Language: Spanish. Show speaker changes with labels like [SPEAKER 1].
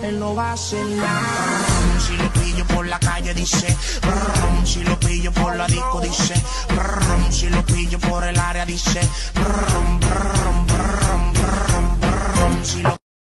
[SPEAKER 1] él no va a hacer nada. Si lo pillo por la calle dice, brum, si lo pillo por la disco dice, brum, si lo pillo por el área dice, brum, brum, brum, brum, brum, si lo